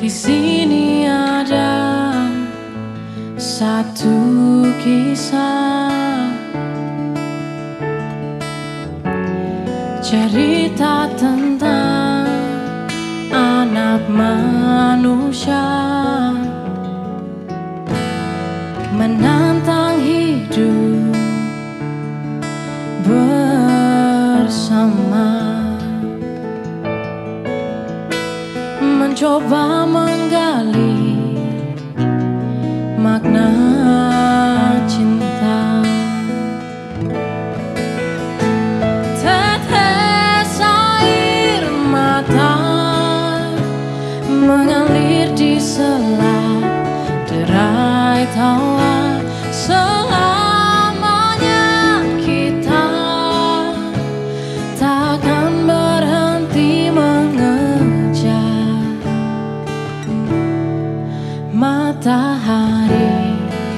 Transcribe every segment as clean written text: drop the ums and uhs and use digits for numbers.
Di sini ada satu kisah, cerita tentang anak manusia menantang hidup bersama, mencoba menggali makna cinta. Tetes air mata mengalir di sela derai tawa. Selamanya kita takkan berhenti mengejar matahari.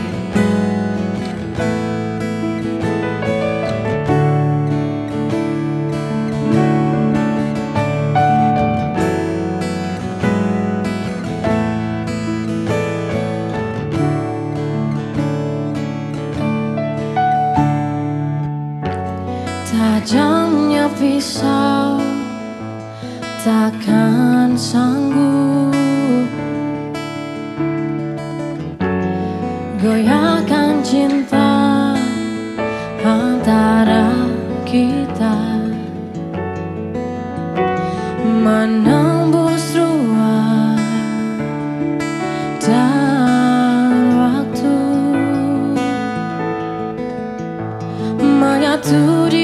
Tajamnya pisau takkan sanggup goyahkan cinta antara kita, menembus ruang dan waktu, menyatu di